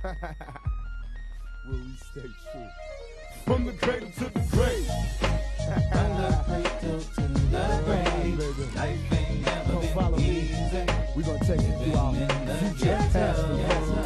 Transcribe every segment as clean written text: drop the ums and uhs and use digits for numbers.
Will we stay true? From the cradle to the grave. From the cradle to the grave. Life ain't never been easy. We're gonna take it through our future, past, and present.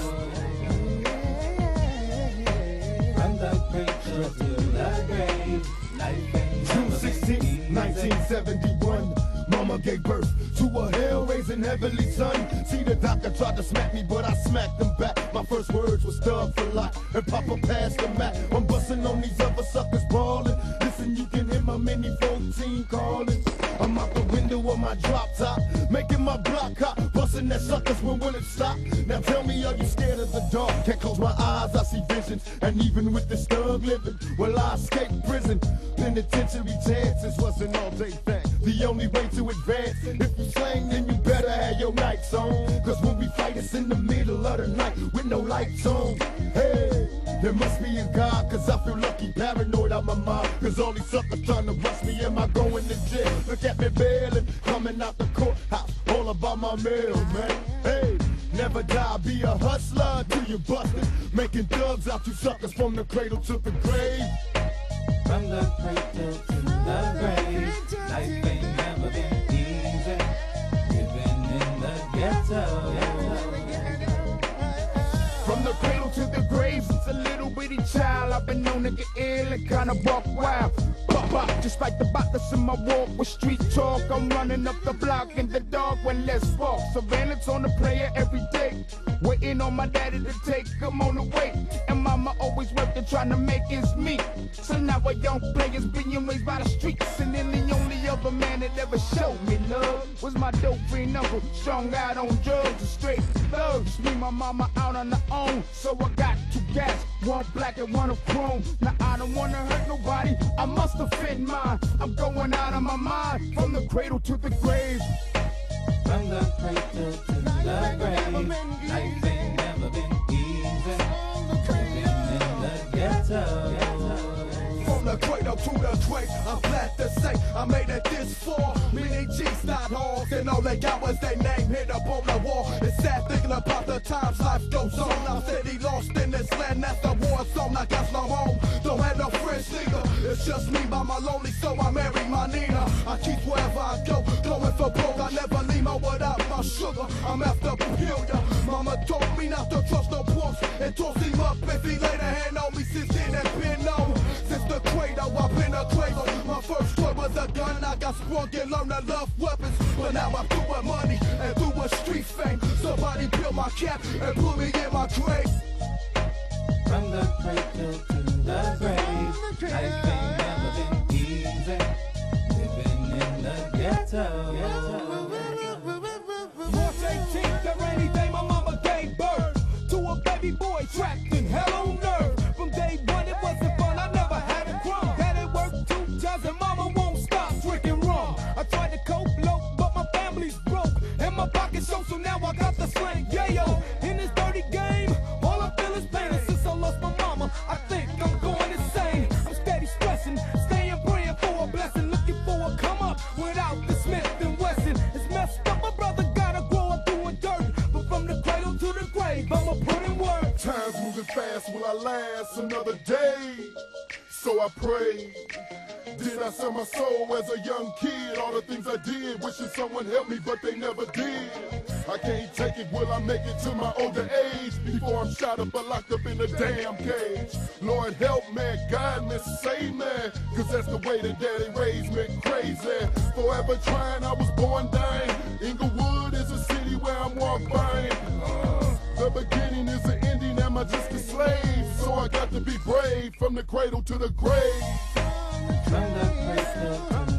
From the cradle to the grave. Life ain't June never 16, been easy. 1971. Mama gave birth to a hell-raising heavenly son. See, the doctor tried to smack me, but I smacked him back. My first words was thug for life, and Papa passed the Mac. I'm busting on these other suckers brawling. Listen, you can hear my Mini 14 calling. I'm out the window of my drop top, making my block hot, busting at suckers when will it stop? Now tell me, are you scared of the dark? Can't close my eyes, I see visions, and even with this thug living, will I escape prison? Penitentiary chances wasn't all day thing. The only way to advance, if you slang, then you better have your nights on. Cause when we fight, it's in the middle of the night with no lights on. Hey, there must be a God, cause I feel lucky, paranoid out my mind. Cause all these suckers trying to rush me, am I going to jail? Look at me bailing, coming out the courthouse, all about my mail, man. Hey, never die, be a hustler till you busted. Making thugs out you suckers from the cradle to the grave. From the cradle to the grave. Life ain't never been easy. Living in the ghetto. From the cradle to the grave, since a little bitty child, I've been known to get ill and kinda walk wild. Pop up, just like the botless in my walk with street talk. I'm running up the block in the dark when let's walk. Surveillance on the player every day, waiting on my daddy to take him on the way. And mama always working, trying to make ends meet. So now a young player's being raised by the streets, and then the only other man that ever showed me love was my dope fiend uncle, strung out on drugs and straight thugs. Me and my mama out on her own, so I got two gas, one black and one of chrome. Now I don't wanna hurt nobody, I must offend mine. I'm going out of my mind, from the cradle to the grave. From the cradle to the grave. Life ain't never been easy. Living in the ghetto. From the cradle to the grave, I'm glad to say I made it this far. Many G's not halls, and all they got was their name hit up on the wall. It's sad thinking about the times life goes on. I'm steady lost in this land, that's the war zone. I got no home, don't have no friends neither. It's just me by my lonely, so I marry my Nina. I keep wherever I go, going for broke. I never leave my without my sugar. I'm after Peculiar. Mama told me not to trust no punks and toss him up if he laid a hand on me. Since then, that's been known. Since the cradle, I've been a cradle. My first toy was a gun. I got sprung and learned to love weapons. But now I'm through with money and through with street fame. Somebody built my cap and put me in my grave. From the cradle to the grave. Life ain't never been easy. Living in the ghetto. March 18th, that rainy day, my mama gave birth to a baby boy trapped in hell on earth. From day one, it wasn't fun, I never had a crumb. Had it work 2 times, and mama won't stop drinking rum. I tried to cope low, but my family's broke, and my pocket's so now I got the slang. Yeah, yo, in this dirty game, all I feel is pain. And since I lost my mama, I think I'm going insane. I'm steady stressing, staying praying for a blessing, looking for a come up without the Smith and Wesson. It's messed up, my brother gotta grow up doing dirt, but from the cradle to the grave, I'ma put in work. Time's moving fast, will I last another day? So I pray. Did I sell my soul as a young kid? All the things I did, wishing someone helped me, but they never did. I can't take it, will I make it to my older age? Before I'm shot up or locked up in a damn cage. Lord help me, guide me, save me, cause that's the way that daddy raised me, crazy. Forever trying, I was born dying. Inglewood is a city where I'm walk by. The beginning is the ending, am I just a slave? So I got to be brave, from the cradle to the grave. From the cradle to